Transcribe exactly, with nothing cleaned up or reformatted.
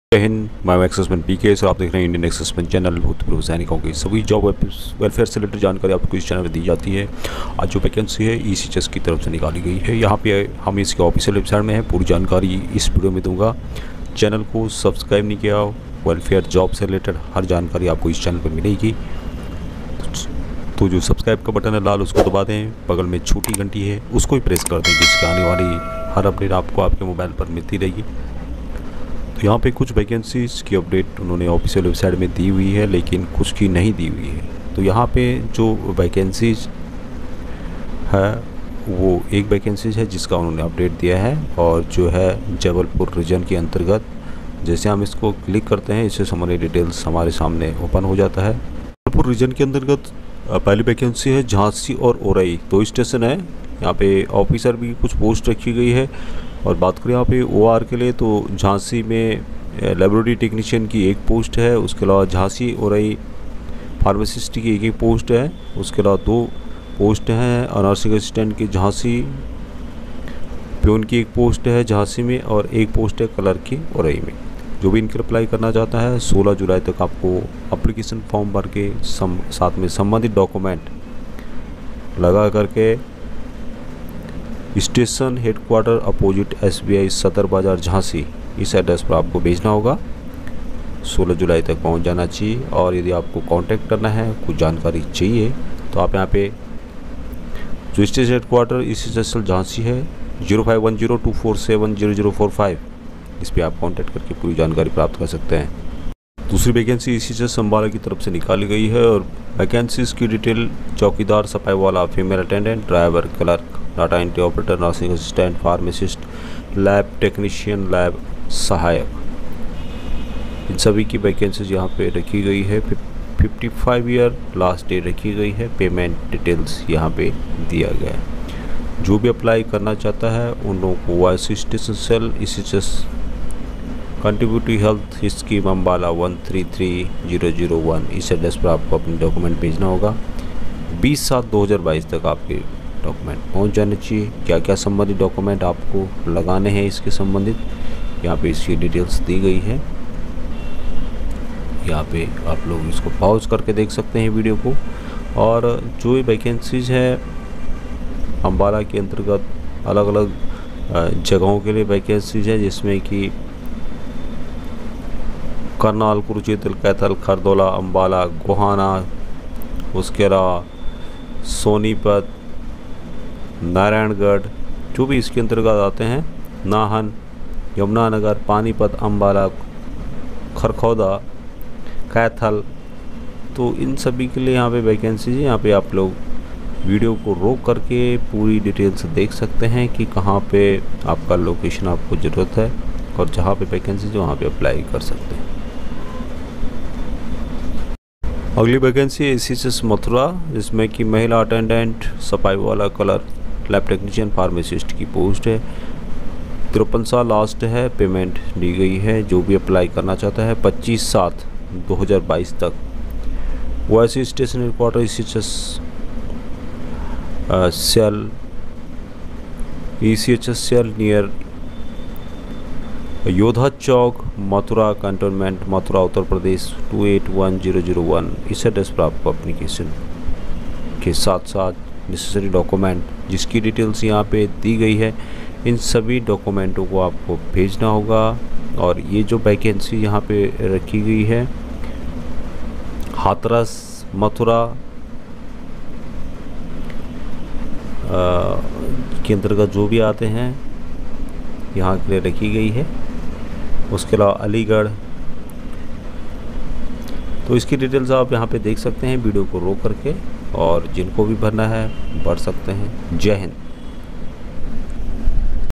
जय हिंद, मैं assessment P के और आप देख रहे हैं इंडियन एक्सेसमेंट चैनल। भूतपूर्व सैनिकों की सभी जॉब वेलफेयर से रिलेटेड जानकारी आपको इस चैनल में दी जाती है। आज जो वैकेंसी है ई सी एच एस की तरफ से निकाली गई है। यहाँ पे हम इसके ऑफिशियल वेबसाइट में है, पूरी जानकारी इस वीडियो में दूंगा। चैनल को सब्सक्राइब नहीं किया, वेलफेयर जॉब से रिलेटेड हर जानकारी आपको इस चैनल पर मिलेगी। तो जो सब्सक्राइब का बटन है लाल, उसको दबा दें। बगल में छोटी घंटी है, उसको भी प्रेस कर दें, जिससे आने वाली हर अपडेट आपको आपके मोबाइल पर मिलती रहेगी। तो यहाँ पे कुछ वैकेंसीज़ की अपडेट उन्होंने ऑफिशियल वेबसाइट में दी हुई है, लेकिन कुछ की नहीं दी हुई है। तो यहाँ पे जो वैकेंसीज है वो एक वैकेंसीज है जिसका उन्होंने अपडेट दिया है, और जो है जबलपुर रीजन के अंतर्गत। जैसे हम इसको क्लिक करते हैं, इससे हमारी डिटेल्स हमारे सामने ओपन हो जाता है। जबलपुर रीजन के अंतर्गत पहली वैकेंसी है झांसी और औरई, दो स्टेशन है। यहाँ पे ऑफिसर भी कुछ पोस्ट रखी गई है। और बात करें यहाँ पे ओ आर के लिए, तो झांसी में लेबोरेटरी टेक्नीशियन की एक पोस्ट है। उसके अलावा झांसी औरई फार्मासिस्ट की एक एक पोस्ट है। उसके अलावा दो पोस्ट हैं और नर्सिंग असिस्टेंट की झांसी, प्यून की एक पोस्ट है झांसी में, और एक पोस्ट है कलर की औरई में। जो भी इनके अप्लाई करना चाहता है, सोलह जुलाई तक आपको एप्लीकेशन फॉर्म भर के सम, साथ में संबंधित डॉक्यूमेंट लगा करके station headquarter opposite S B I Sadar Bazaar Jhansi, इस एड्रेस पर आपको भेजना होगा। सोलह जुलाई तक पहुंच जाना चाहिए। और यदि आपको कांटेक्ट करना है, कुछ जानकारी चाहिए, तो आप यहां पे जो station headquarter E C H S Jhansi है, zero five one zero two four seven zero zero four five, इस पर आप कांटेक्ट करके पूरी जानकारी प्राप्त कर सकते हैं। दूसरी vacancy E C H S Ambala की तरफ से निकाली गई है, और वैकेंसीज की डिटेल चौकीदार, सफाई वाला, female attendant, driver, clerk, data entry operator, nursing assistant, pharmacist, lab technician, lab सहायक, इन सभी की वैकेंसीज यहाँ पे रखी गई है। Fifty five year last date रखी गई है। पेमेंट डिटेल्स यहाँ पे दिया गया है। जो भी अप्लाई करना चाहता है उन लोगों को वाइस station cell E C H S contributive health scheme Ambala one three three zero zero one, इस एड्रेस पर आपको अपने डॉक्यूमेंट भेजना होगा। बीस सात दो हज़ार बाईस तक आपके डॉक्यूमेंट पहुंच जाने चाहिए। क्या क्या संबंधित डॉक्यूमेंट आपको लगाने हैं इसके संबंधित, यहाँ पे इसकी डिटेल्स दी गई है। यहाँ पे आप लोग इसको पॉज करके देख सकते हैं वीडियो को। और जो ये वैकेंसीज है अम्बाला के अंतर्गत अलग अलग जगहों के लिए वैकेंसीज है, जिसमें कि करनाल, कुरुक्षेत्र, कैथल, खरदौला, अम्बाला, गोहाना, उसके अलावा सोनीपत, नारायणगढ़, जो भी इसके अंतर्गत आते हैं, नाहन, यमुनानगर, पानीपत, अम्बाला, खरखौदा, कैथल, तो इन सभी के लिए यहाँ पे वैकेंसीज है। यहाँ पे आप लोग वीडियो को रोक करके पूरी डिटेल्स देख सकते हैं कि कहाँ पे आपका लोकेशन आपको ज़रूरत है, और जहाँ पे वैकेंसीज है वहाँ पे अप्लाई कर सकते हैं। अगली वैकेंसी है E C H S Mathura, जिसमें कि महिला अटेंडेंट, सफाई वाला, क्लर्क, लैब टेक्नीशियन, फार्मासिस्ट की पोस्ट है। तिरपन साल लास्ट है। पेमेंट दी गई है। जो भी अप्लाई करना चाहता है पच्चीस सात दो हज़ार बाईस तक वाईसी station headquarter E C H S cell E C H S cell near Yodha Chowk, Mathura cantonment, Mathura Uttar Pradesh two eight one zero zero one, इस एड्रेस पर आपको एप्लीकेशन के साथ साथ नेसेसरी डॉक्यूमेंट, जिसकी डिटेल्स यहाँ पे दी गई है, इन सभी डॉक्यूमेंटों को आपको भेजना होगा। और ये जो वैकेंसी यहाँ पे रखी गई है, हाथरस, मथुरा के अंतर्गत जो भी आते हैं यहाँ के लिए रखी गई है। उसके अलावा अलीगढ़, तो इसकी डिटेल्स आप यहाँ पे देख सकते हैं वीडियो को रोक करके, और जिनको भी भरना है भर सकते हैं। जय हिंद।